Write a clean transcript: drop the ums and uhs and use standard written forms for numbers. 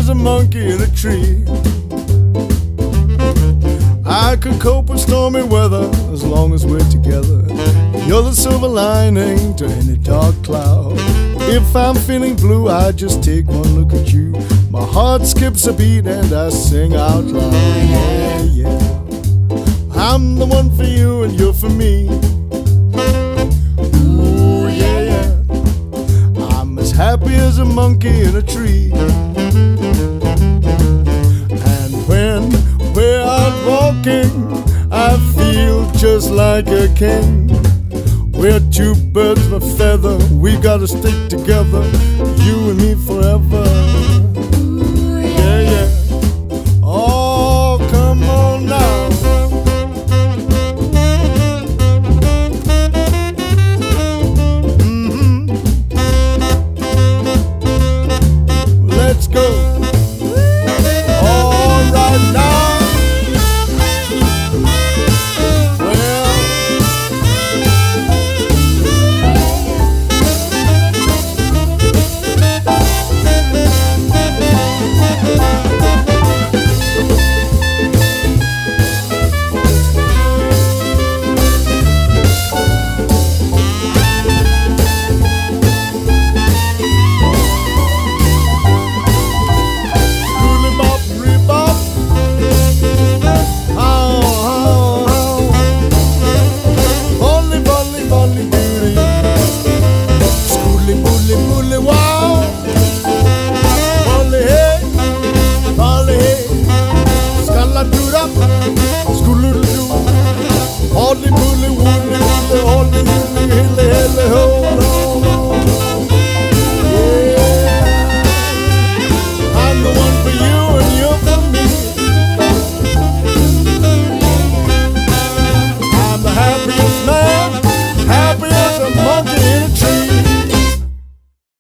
as a monkey in a tree. I could cope with stormy weather as long as we're together. You're the silver lining to any dark cloud. If I'm feeling blue, I just take one look at you. My heart skips a beat and I sing out loud. Yeah, yeah. I'm the one for you and you're for me. Ooh, yeah, yeah. I'm as happy as a monkey in a tree. And when we're out walking, I feel just like a king. We're two birds of a feather, we gotta stick together, you and me forever.